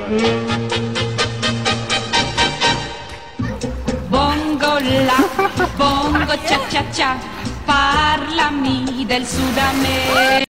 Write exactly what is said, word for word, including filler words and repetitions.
Bongo la, bongo cia cia cia, parlami del Sud America.